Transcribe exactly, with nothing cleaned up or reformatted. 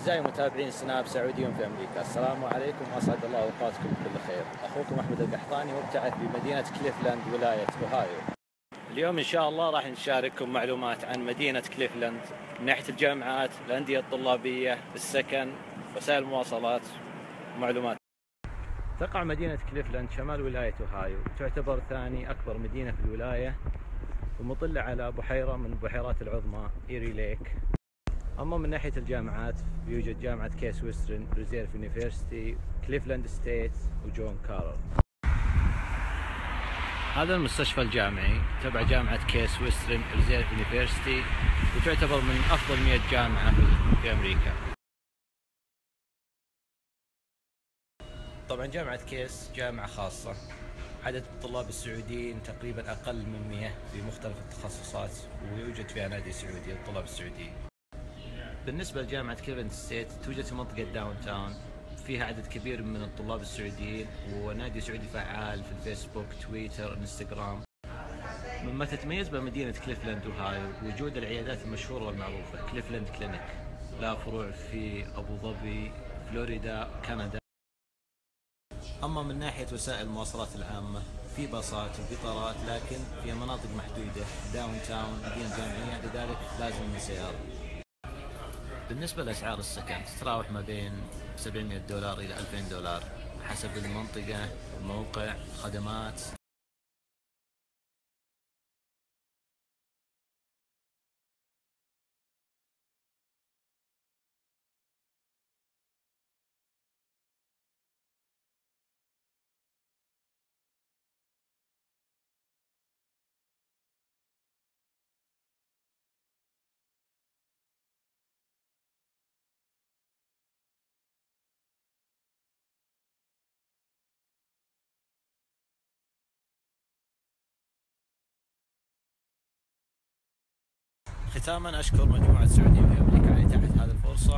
أعزائي متابعين سناب سعوديون في أمريكا، السلام عليكم وأسعد الله أوقاتكم بكل خير. أخوكم أحمد القحطاني مبتعث بمدينة كليفلاند ولاية أوهايو. اليوم إن شاء الله راح نشارككم معلومات عن مدينة كليفلاند من ناحية الجامعات، الأندية الطلابية، السكن، وسائل المواصلات ومعلومات. تقع مدينة كليفلاند شمال ولاية أوهايو، تعتبر ثاني أكبر مدينة في الولاية ومطلة على بحيرة من البحيرات العظمى إيري ليك. أما من ناحية الجامعات يوجد جامعة كيس ويسترن ريزيرف يونيفرسيتي، كليفلاند ستيت، وجون كارل. هذا المستشفى الجامعي تبع جامعة كيس ويسترن ريزيرف يونيفرسيتي، وتعتبر من أفضل مئة جامعة في أمريكا. طبعا جامعة كيس جامعة خاصة، عدد الطلاب السعوديين تقريبا أقل من مئة في مختلف التخصصات، ويوجد فيها نادي سعودي للطلاب السعوديين. بالنسبة لجامعة كليفلاند ستيت توجد في منطقة داون تاون، فيها عدد كبير من الطلاب السعوديين ونادي سعودي فعال في الفيسبوك، تويتر، انستغرام. مما تتميز بمدينة كليفلاند أوهايو وجود العيادات المشهورة والمعروفة، كليفلاند كلينيك، لها فروع في أبو ظبي، فلوريدا، كندا. أما من ناحية وسائل المواصلات العامة في باصات وقطارات، لكن في مناطق محدودة داون تاون مدينة جامعية، لذلك لازم من سيارة. بالنسبة لأسعار السكن تتراوح ما بين سبعمئة دولار إلى ألفين دولار حسب المنطقة، الموقع، خدمات. ختاما أشكر مجموعة سعوديين في أمريكا على إتاحة هذه الفرصة،